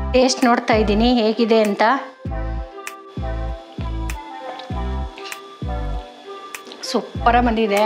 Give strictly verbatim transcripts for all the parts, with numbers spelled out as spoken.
Taste ನೋಡ್ತಾ ಇದ್ದೀನಿ ಹೇಗಿದೆ ಅಂತ. ಸೂಪರಾಗಿ ಬಂದಿದೆ.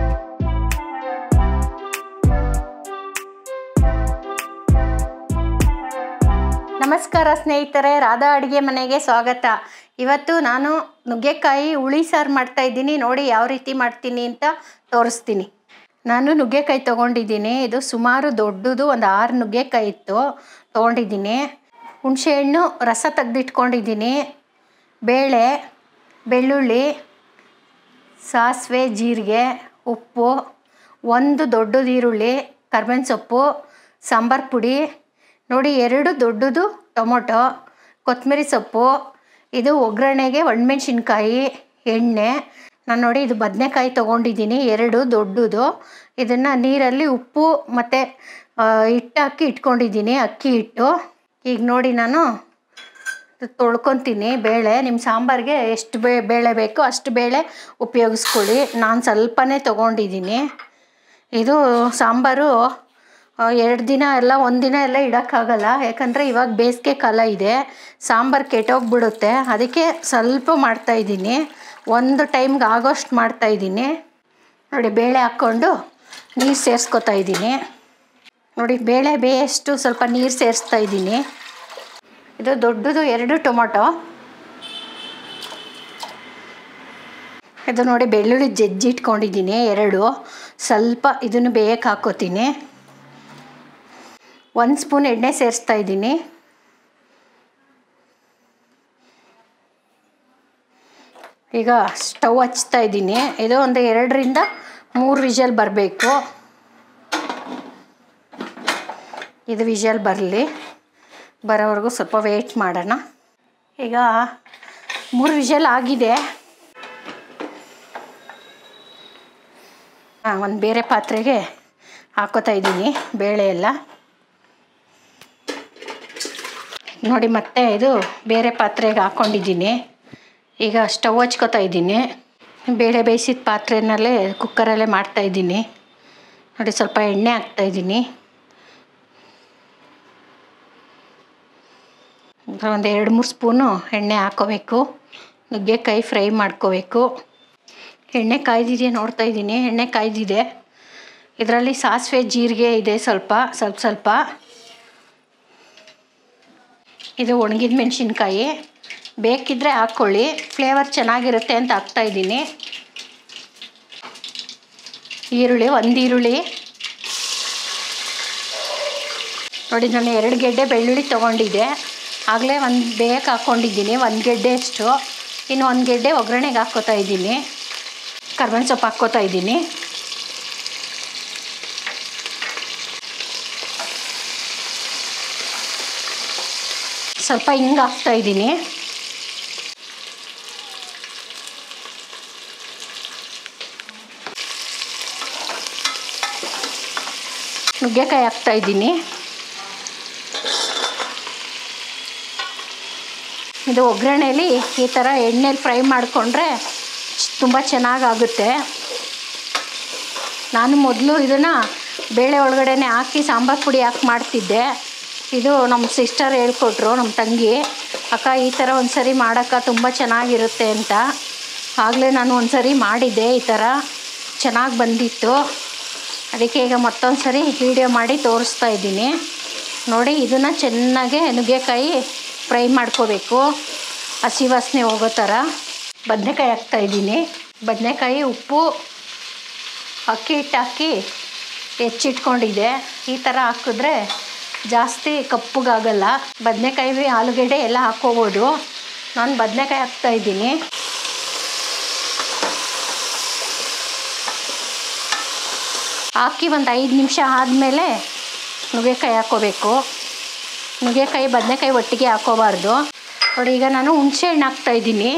ನಮಸ್ಕಾರ ಸ್ನೇಹಿತರೆ, ರಾಧಾ ಅಡುಗೆ ಮನೆಗೆ ಸ್ವಾಗತ. ಇವತ್ತು ನಾನು ನುಗ್ಗೆಕಾಯಿ ಹುಳಿ ಸಾರು ಮಾಡ್ತಾ ಇದ್ದೀನಿ. ನೋಡಿ ಯಾವ ರೀತಿ ಮಾಡ್ತೀನಿ ಅಂತ ತೋರಿಸ್ತೀನಿ. ನಾನು ನುಗ್ಗೆಕಾಯಿ ತೊಗೊಂಡಿದ್ದೀನಿ. ಇದು ಸುಮಾರು ದೊಡ್ಡದು, ಒಂದು ಆರು ನುಗ್ಗೆಕಾಯಿ ಇತ್ತು ತೊಗೊಂಡಿದ್ದೀನಿ. ಹುಣಸೆಹಣ್ಣು ರಸ ತೆಗೆದಿಟ್ಕೊಂಡಿದ್ದೀನಿ. ಬೇಳೆ, ಬೆಳ್ಳುಳ್ಳಿ, ಸಾಸಿವೆ, ಜೀರಿಗೆ, ಉಪ್ಪು, ಒಂದು ದೊಡ್ಡದು ಈರುಳ್ಳಿ, ಕರ್ಬೇವಿನ ಸೊಪ್ಪು, ಸಾಂಬಾರು ಪುಡಿ, ನೋಡಿ ಎರಡು ದೊಡ್ಡದು ಟೊಮೊಟೊ, ಕೊತ್ತಂಬರಿ ಸೊಪ್ಪು, ಇದು ಒಗ್ಗರಣೆಗೆ ಒಣಮೆಣ್ಸಿನ್ಕಾಯಿ, ಎಣ್ಣೆ. ನಾನು ನೋಡಿ ಇದು ಬದನೆಕಾಯಿ ತೊಗೊಂಡಿದ್ದೀನಿ ಎರಡು ದೊಡ್ಡದು. ಇದನ್ನು ನೀರಲ್ಲಿ ಉಪ್ಪು ಮತ್ತು ಹಿಟ್ಟು ಹಾಕಿ ಇಟ್ಕೊಂಡಿದ್ದೀನಿ, ಅಕ್ಕಿ ಹಿಟ್ಟು. ಈಗ ನೋಡಿ ನಾನು ತೊಳ್ಕೊತೀನಿ ಬೇಳೆ. ನಿಮ್ಮ ಸಾಂಬಾರಿಗೆ ಎಷ್ಟು ಬೇ ಬೇಳೆ ಬೇಕೋ ಅಷ್ಟು ಬೇಳೆ ಉಪಯೋಗಿಸ್ಕೊಳ್ಳಿ. ನಾನು ಸ್ವಲ್ಪನೇ ತೊಗೊಂಡಿದ್ದೀನಿ. ಇದು ಸಾಂಬಾರು ಎರಡು ದಿನ ಎಲ್ಲ ಒಂದಿನ ಎಲ್ಲ ಇಡೋಕ್ಕಾಗಲ್ಲ, ಯಾಕಂದರೆ ಇವಾಗ ಬೇಸಿಗೆ ಕಾಲ ಇದೆ, ಸಾಂಬಾರು ಕೆಟ್ಟೋಗ್ಬಿಡುತ್ತೆ. ಅದಕ್ಕೆ ಸ್ವಲ್ಪ ಮಾಡ್ತಾಯಿದ್ದೀನಿ, ಒಂದು ಟೈಮ್ಗೆ ಆಗೋಷ್ಟು ಮಾಡ್ತಾಯಿದ್ದೀನಿ. ನೋಡಿ ಬೇಳೆ ಹಾಕ್ಕೊಂಡು ನೀರು ಸೇರಿಸ್ಕೊತಾ ಇದ್ದೀನಿ. ನೋಡಿ ಬೇಳೆ ಬೇಯಷ್ಟು ಸ್ವಲ್ಪ ನೀರು ಸೇರಿಸ್ತಾ ಇದ್ದೀನಿ. ಇದು ದೊಡ್ಡದು ಎರಡು ಟೊಮೊಟೊ. ಇದು ನೋಡಿ ಬೆಳ್ಳುಳ್ಳಿ ಜಜ್ಜಿ ಇಟ್ಕೊಂಡಿದ್ದೀನಿ ಎರಡು. ಸ್ವಲ್ಪ ಇದನ್ನು ಬೇಯಕ್ಕೆ ಹಾಕ್ಕೋತೀನಿ. ಒಂದು ಸ್ಪೂನ್ ಎಣ್ಣೆ ಸೇರಿಸ್ತಾ ಇದ್ದೀನಿ. ಈಗ ಸ್ಟವ್ ಹಚ್ತಾ ಇದ್ದೀನಿ. ಇದು ಒಂದು ಎರಡರಿಂದ ಮೂರು ವಿಷಲ್ ಬರಬೇಕು. ಇದು ವಿಷಲ್ ಬರಲಿ, ಬರೋವರೆಗೂ ಸ್ವಲ್ಪ ವೆಯ್ಟ್ ಮಾಡೋಣ. ಈಗ ಮೂರು ವಿಷಲ್ ಆಗಿದೆ. ಹಾಂ, ಒಂದು ಬೇರೆ ಪಾತ್ರೆಗೆ ಹಾಕೋತಾ ಇದ್ದೀನಿ ಬೇಳೆ ಎಲ್ಲ. ನೋಡಿ ಮತ್ತೆ ಇದು ಬೇರೆ ಪಾತ್ರೆಗೆ ಹಾಕ್ಕೊಂಡಿದ್ದೀನಿ. ಈಗ ಸ್ಟವ್ ಹಚ್ಕೋತಾ ಇದ್ದೀನಿ. ಬೇಳೆ ಬೇಯಿಸಿದ ಪಾತ್ರೆನಲ್ಲೇ ಕುಕ್ಕರಲ್ಲೇ ಮಾಡ್ತಾಯಿದ್ದೀನಿ. ನೋಡಿ ಸ್ವಲ್ಪ ಎಣ್ಣೆ ಹಾಕ್ತಾಯಿದ್ದೀನಿ. ಒಂದು ಎರಡು ಮೂರು ಸ್ಪೂನು ಎಣ್ಣೆ ಹಾಕ್ಕೋಬೇಕು. ನುಗ್ಗೆಕಾಯಿ ಫ್ರೈ ಮಾಡ್ಕೋಬೇಕು. ಎಣ್ಣೆ ಕಾಯ್ದಿದೆ ನೋಡ್ತಾ ಇದ್ದೀನಿ. ಎಣ್ಣೆ ಕಾಯ್ದಿದೆ. ಇದರಲ್ಲಿ ಸಾಸಿವೆ ಜೀರಿಗೆ ಇದೆ ಸ್ವಲ್ಪ ಸ್ವಲ್ಪ ಸ್ವಲ್ಪ. ಇದು ಒಣಗಿದ ಮೆಣಸಿನ್ಕಾಯಿ, ಬೇಕಿದ್ದರೆ ಹಾಕ್ಕೊಳ್ಳಿ, ಫ್ಲೇವರ್ ಚೆನ್ನಾಗಿರುತ್ತೆ ಅಂತ ಹಾಕ್ತಾಯಿದ್ದೀನಿ. ಈರುಳ್ಳಿ, ಒಂದು ಈರುಳ್ಳಿ. ನೋಡಿ ನಾನು ಎರಡು ಗೆಡ್ಡೆ ಬೆಳ್ಳುಳ್ಳಿ ತೊಗೊಂಡಿದ್ದೆ, ಆಗಲೇ ಒಂದು ಬೇಯಕ್ಕೆ ಹಾಕ್ಕೊಂಡಿದ್ದೀನಿ ಒಂದು ಗೆಡ್ಡೆ ಅಷ್ಟು. ಇನ್ನು ಒಂದು ಗೆಡ್ಡೆ ಒಗ್ಗರಣೆಗೆ ಹಾಕ್ಕೋತಾ ಇದ್ದೀನಿ. ಕರ್ಬೇವಿನ ಸೊಪ್ಪು ಹಾಕ್ಕೋತಾ ಇದ್ದೀನಿ. ಸ್ವಲ್ಪ ಹಿಂಗೆ ಹಾಕ್ತಾ ಇದ್ದೀನಿ. ನುಗ್ಗೆಕಾಯಿ ಹಾಕ್ತಾ ಇದ್ದೀನಿ. ಇದು ಒಗ್ಗರಣೆಯಲ್ಲಿ ಈ ಥರ ಎಣ್ಣೆಲಿ ಫ್ರೈ ಮಾಡಿಕೊಂಡ್ರೆ ತುಂಬ ಚೆನ್ನಾಗಾಗುತ್ತೆ. ನಾನು ಮೊದಲು ಇದನ್ನು ಬೇಳೆ ಒಳಗಡೆನೆ ಹಾಕಿ ಸಾಂಬಾರು ಪುಡಿ ಹಾಕಿ ಮಾಡ್ತಿದ್ದೆ. ಇದು ನಮ್ಮ ಸಿಸ್ಟರ್ ಹೇಳ್ಕೊಟ್ರು, ನಮ್ಮ ತಂಗಿ. ಅಕ್ಕ ಈ ಥರ ಒಂದು ಸರಿ ಮಾಡೋಕ್ಕ ತುಂಬ ಚೆನ್ನಾಗಿರುತ್ತೆ ಅಂತ. ಆಗಲೇ ನಾನು ಒಂದು ಸರಿ ಮಾಡಿದ್ದೆ, ಈ ಥರ ಚೆನ್ನಾಗಿ ಬಂದಿತ್ತು. ಅದಕ್ಕೆ ಈಗ ಮತ್ತೊಂದು ಸರಿ ವೀಡಿಯೋ ಮಾಡಿ ತೋರಿಸ್ತಾ ಇದ್ದೀನಿ. ನೋಡಿ ಇದನ್ನು ಚೆನ್ನಾಗೆ ನುಗ್ಗೆಕಾಯಿ ಫ್ರೈ ಮಾಡ್ಕೋಬೇಕು, ಹಸಿ ವಾಸನೆ ಹೋಗೋ ಥರ. ಬದನೆಕಾಯಿ ಹಾಕ್ತಾಯಿದ್ದೀನಿ. ಬದನೆಕಾಯಿ ಉಪ್ಪು ಅಕ್ಕಿ ಹಿಟ್ಟು ಹಾಕಿ ಹೆಚ್ಚಿಟ್ಕೊಂಡಿದ್ದೆ. ಈ ಥರ ಹಾಕಿದ್ರೆ ಜಾಸ್ತಿ ಕಪ್ಪಗಾಗಲ್ಲ. ಬದನೆಕಾಯಿ ಆಲೂಗಡ್ಡೆ ಎಲ್ಲ ಹಾಕ್ಕೋಬೋದು. ನಾನು ಬದನೆಕಾಯಿ ಹಾಕ್ತಾಯಿದ್ದೀನಿ. ಹಾಕಿ ಒಂದು ಐದು ನಿಮಿಷ ಆದಮೇಲೆ ನುಗ್ಗೆಕಾಯಿ ಹಾಕ್ಕೋಬೇಕು. ನುಗ್ಗೆಕಾಯಿ ಬದನೆಕಾಯಿ ಒಟ್ಟಿಗೆ ಹಾಕ್ಕೋಬಾರ್ದು. ನೋಡಿ ಈಗ ನಾನು ಹುಣಸೆ ಹಣ್ಣು ಹಾಕ್ತಾಯಿದ್ದೀನಿ.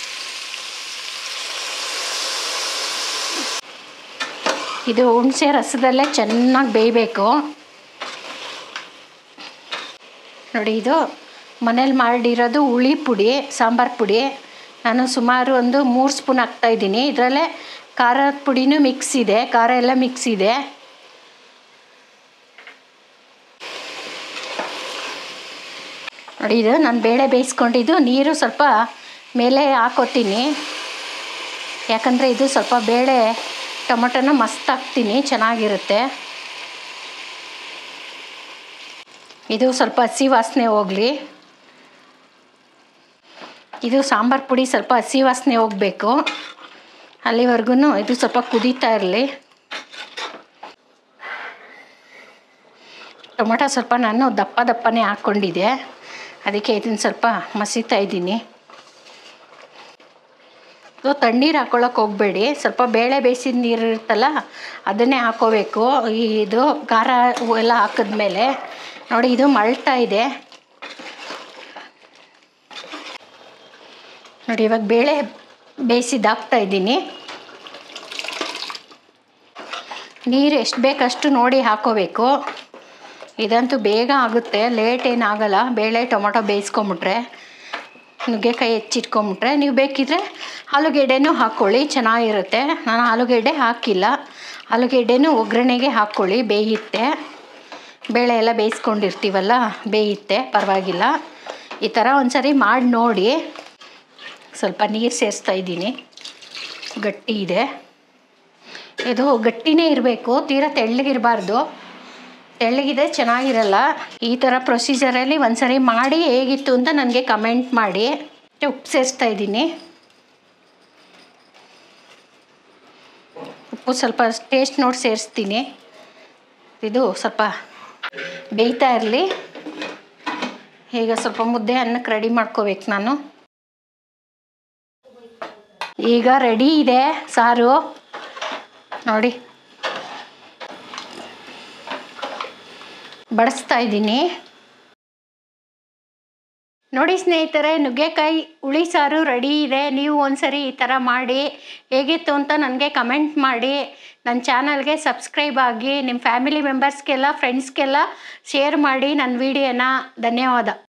ಇದು ಹುಣಸೆ ರಸದಲ್ಲೇ ಚೆನ್ನಾಗಿ ಬೇಯಬೇಕು. ನೋಡಿ ಇದು ಮನೇಲಿ ಮಾಡಿರೋದು ಹುಳಿ ಪುಡಿ, ಸಾಂಬಾರು ಪುಡಿ. ನಾನು ಸುಮಾರು ಒಂದು ಮೂರು ಸ್ಪೂನ್ ಹಾಕ್ತಾಯಿದ್ದೀನಿ. ಇದರಲ್ಲೇ ಖಾರದ ಪುಡಿನೂ ಮಿಕ್ಸ್ ಇದೆ, ಖಾರ ಎಲ್ಲ ಮಿಕ್ಸ್ ಇದೆ. ನೋಡಿ ಇದು ನಾನು ಬೇಳೆ ಬೇಯಿಸ್ಕೊಂಡಿದ್ದು ನೀರು ಸ್ವಲ್ಪ ಮೇಲೆ ಹಾಕೋತೀನಿ, ಯಾಕಂದರೆ ಇದು ಸ್ವಲ್ಪ ಬೇಳೆ ಟೊಮೊಟೊನ ಮಸ್ತ್ ಹಾಕ್ತೀನಿ, ಚೆನ್ನಾಗಿರುತ್ತೆ. ಇದು ಸ್ವಲ್ಪ ಹಸಿ ವಾಸನೆ ಹೋಗಲಿ. ಇದು ಸಾಂಬಾರು ಪುಡಿ ಸ್ವಲ್ಪ ಹಸಿ ವಾಸನೆ ಹೋಗಬೇಕು, ಅಲ್ಲಿವರೆಗೂ ಇದು ಸ್ವಲ್ಪ ಕುದೀತಾ ಇರಲಿ. ಟೊಮೊಟೊ ಸ್ವಲ್ಪ ನಾನು ದಪ್ಪ ದಪ್ಪನೇ ಹಾಕ್ಕೊಂಡಿದ್ದೆ, ಅದಕ್ಕೆ ಇದನ್ನು ಸ್ವಲ್ಪ ಮಸೀತಾ ಇದ್ದೀನಿ. ಇದು ತಣ್ಣೀರು ಹಾಕ್ಕೊಳ್ಳೋಕೆ ಹೋಗಬೇಡಿ, ಸ್ವಲ್ಪ ಬೇಳೆ ಬೇಯಿಸಿದ ನೀರು ಇರುತ್ತಲ್ಲ ಅದನ್ನೇ ಹಾಕೋಬೇಕು. ಇದು ಖಾರ ಎಲ್ಲ ಹಾಕಿದ್ಮೇಲೆ ನೋಡಿ ಇದು ಮಳ್ತಾ ಇದೆ. ನೋಡಿ ಇವಾಗ ಬೇಳೆ ಬೇಯಿಸಿದ್ದು ಹಾಕ್ತಾ ಇದ್ದೀನಿ. ನೀರು ಎಷ್ಟು ಬೇಕಷ್ಟು ನೋಡಿ ಹಾಕೋಬೇಕು. ಇದಂತೂ ಬೇಗ ಆಗುತ್ತೆ, ಲೇಟ್ ಏನಾಗಲ್ಲ. ಬೇಳೆ ಟೊಮೊಟೊ ಬೇಯಿಸ್ಕೊಂಬಿಟ್ರೆ, ನುಗ್ಗೆಕಾಯಿ ಹೆಚ್ಚಿಟ್ಕೊಂಬಿಟ್ರೆ, ನೀವು ಬೇಕಿದ್ರೆ ಆಲೂಗೆಡ್ಡೆನೂ ಹಾಕ್ಕೊಳ್ಳಿ, ಚೆನ್ನಾಗಿರುತ್ತೆ. ನಾನು ಆಲೂಗೆಡ್ಡೆ ಹಾಕಿಲ್ಲ, ಆಲೂಗೆಡ್ಡೆನೂ ಒಗ್ಗರಣೆಗೆ ಹಾಕ್ಕೊಳ್ಳಿ, ಬೇಯುತ್ತೆ. ಬೇಳೆ ಎಲ್ಲ ಬೇಯಿಸ್ಕೊಂಡಿರ್ತೀವಲ್ಲ, ಬೇಯುತ್ತೆ, ಪರವಾಗಿಲ್ಲ. ಈ ಥರ ಒಂದು ಸರಿ ಮಾಡಿ ನೋಡಿ. ಸ್ವಲ್ಪ ನೀರು ಸೇರಿಸ್ತಾ ಇದ್ದೀನಿ, ಗಟ್ಟಿ ಇದೆ. ಇದು ಗಟ್ಟಿನೇ ಇರಬೇಕು, ತೀರಾ ತೆಳ್ಳಗಿರಬಾರ್ದು, ತೆಳ್ಳಗಿದೆ ಚೆನ್ನಾಗಿರಲ್ಲ. ಈ ಥರ ಪ್ರೊಸೀಜರಲ್ಲಿ ಒಂದು ಸರಿ ಮಾಡಿ ಹೇಗಿತ್ತು ಅಂತ ನನಗೆ ಕಮೆಂಟ್ ಮಾಡಿ. ಉಪ್ಪು ಸೇರಿಸ್ತಾ ಇದ್ದೀನಿ. ಉಪ್ಪು ಸ್ವಲ್ಪ ಟೇಸ್ಟ್ ನೋಡಿ ಸೇರಿಸ್ತೀನಿ. ಇದು ಸ್ವಲ್ಪ ಬೇಯ್ತಾ ಇರಲಿ. ಈಗ ಸ್ವಲ್ಪ ಮುದ್ದೆ ಅನ್ನಕ್ಕೆ ರೆಡಿ ಮಾಡ್ಕೋಬೇಕು ನಾನು. ಈಗ ರೆಡಿ ಇದೆ ಸಾರು, ನೋಡಿ ಬಡಿಸ್ತಾ ಇದ್ದೀನಿ. ನೋಡಿ ಸ್ನೇಹಿತರೆ, ನುಗ್ಗೆಕಾಯಿ ಹುಳಿ ಸಾರು ರೆಡಿ ಇದೆ. ನೀವು ಒಂದ್ಸರಿ ಈ ಥರ ಮಾಡಿ ಹೇಗಿತ್ತು ಅಂತ ನನಗೆ ಕಮೆಂಟ್ ಮಾಡಿ. ನನ್ನ ಚಾನಲ್ಗೆ ಸಬ್ಸ್ಕ್ರೈಬ್ ಆಗಿ, ನಿಮ್ಮ ಫ್ಯಾಮಿಲಿ ಮೆಂಬರ್ಸ್ಗೆಲ್ಲ ಫ್ರೆಂಡ್ಸ್ಗೆಲ್ಲ ಶೇರ್ ಮಾಡಿ ನನ್ನ ವಿಡಿಯೋನ. ಧನ್ಯವಾದ.